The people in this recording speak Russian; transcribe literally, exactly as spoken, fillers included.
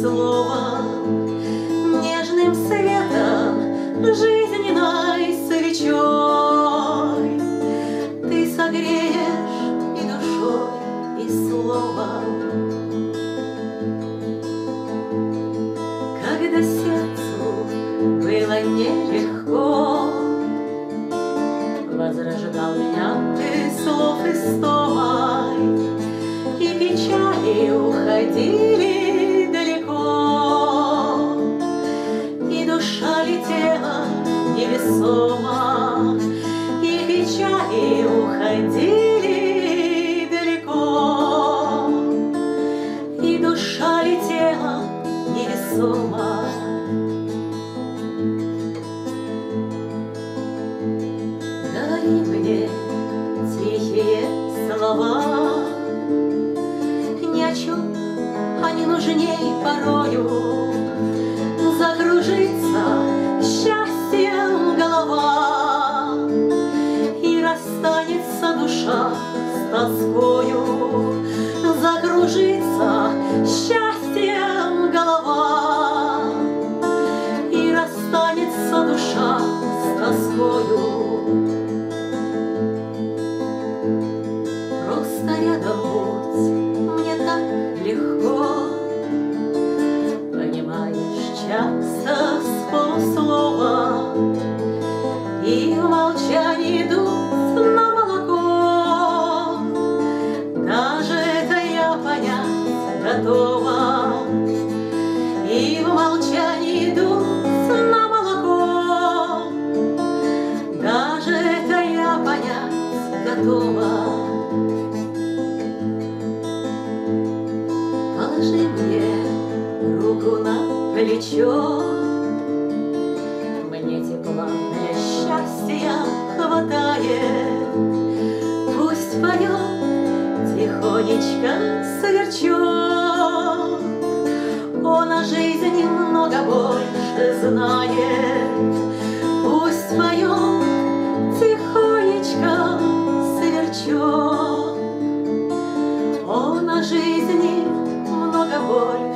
словом, нежным светом жизненной свечой ты согреешь и душой, и словом. Когда сердцу было нелегко, возрождал меня ты слов истомой, и печали уходили далеко, и душа летела невесомо, и печали уходили далеко, и душа летела невесомо. Дари мне тихие слова, ни о чем они нужней порою. Закружится счастьем голова, и расстанется душа с тоскою. Закружится счастьем голова, и расстанется душа с тоскою. Просто рядом будь, мне так легко, понимаешь часто с полуслова, и в молчании идут на молоко. Даже это я понять готова, и в молчании идут на молоко. Даже это я понять готова. Положи мне руку на плечо, мне тепла для счастья хватает. Пусть поет тихонечко сверчок, он о жизни много больше знает. Пусть поет тихонечко сверчок, он о жизни много больше